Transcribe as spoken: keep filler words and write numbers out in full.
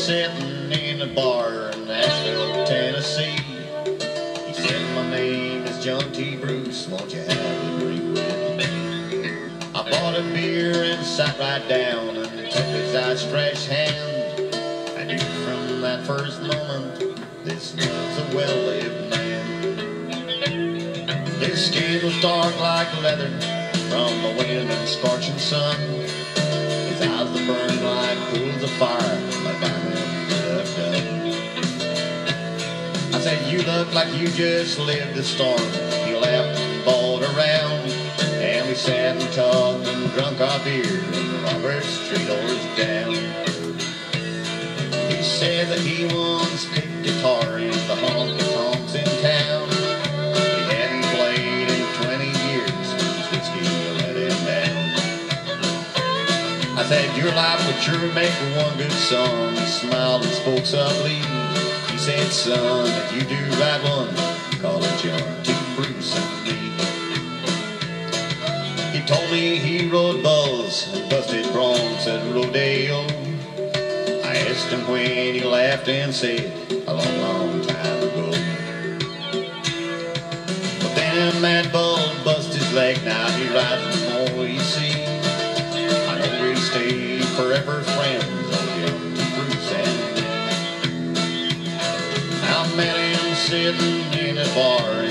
sitting in a bar in Nashville, Tennessee. He said, my name is John T. Bruce, won't you have a drink with me? I bought a beer and sat right down and took his outstretched hand. I knew from that first moment this was a well-lived man. His skin was dark like leather from the wind and scorching sun. His eyes that burned like pools of fire, like diamonds have done. I said, you look like you just lived the storm. He laughed and balled around, and we sat and talked and drunk our beer in Robert Street doors down. He said that he once picked guitar in the honky-tonks in town. He hadn't played in twenty years, his whiskey let him down. I said, your life would sure make one good song. He smiled and spoke softly. He said, son, if you do write one, call it John T. Bruce and me. He told me he rode bulls and busted broncs at rodeo. I asked him when, he laughed and said, a long, long time ago. But then that bull bust his leg, now he rides no more, you see. I know we'll stay forever friends, old John T. Bruce and me. I met him sitting in a bar